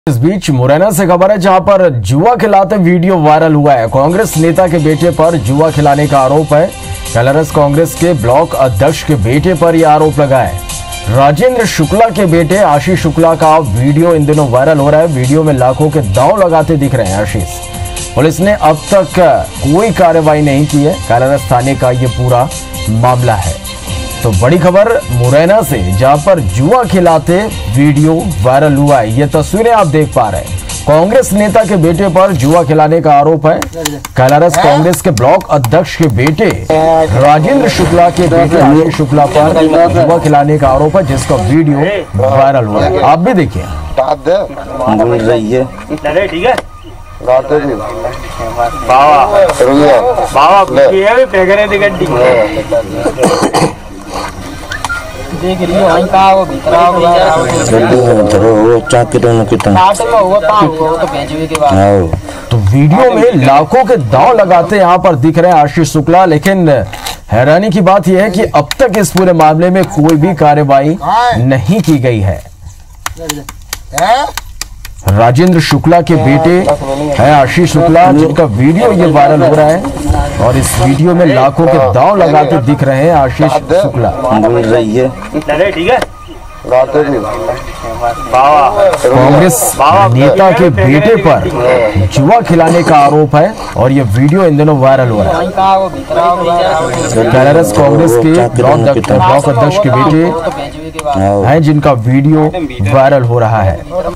इस बीच मुरैना से खबर है जहां पर जुआ खिलाते वीडियो वायरल हुआ है। कांग्रेस नेता के बेटे पर जुआ खिलाने का आरोप है। कलरस कांग्रेस के ब्लॉक अध्यक्ष के बेटे पर यह आरोप लगा है। राजेंद्र शुक्ला के बेटे आशीष शुक्ला का वीडियो इन दिनों वायरल हो रहा है। वीडियो में लाखों के दांव लगाते दिख रहे हैं आशीष। पुलिस ने अब तक कोई कार्रवाई नहीं की है। कलरस थाने का ये पूरा मामला है। तो बड़ी खबर मुरैना से जहां पर जुआ खिलाते वीडियो वायरल हुआ है। ये तस्वीरें आप देख पा रहे हैं। कांग्रेस नेता के बेटे पर जुआ खिलाने का आरोप है। कलरस कांग्रेस के ब्लॉक अध्यक्ष के बेटे राजेंद्र शुक्ला के बेटे आशीष शुक्ला पर जुआ खिलाने का आरोप है, जिसका वीडियो वायरल हुआ है। आप भी देखिए। देख रही हो का वो भीतर तो वीडियो में लाखों के दांव लगाते यहाँ पर दिख रहे हैं आशीष शुक्ला। लेकिन हैरानी की बात यह है कि अब तक इस पूरे मामले में कोई भी कार्रवाई नहीं की गई है। राजेंद्र शुक्ला के बेटे हैं आशीष शुक्ला, जिनका वीडियो ये वायरल हो रहा है और इस वीडियो में लाखों के दांव लगाते दिख रहे हैं आशीष शुक्ला। कांग्रेस नेता के बेटे पर जुआ खिलाने का आरोप है और ये वीडियो इन दिनों वायरल हो रहा है। कलरस कांग्रेस के ब्लॉक अध्यक्ष के बेटे हैं, जिनका वीडियो वायरल हो रहा है।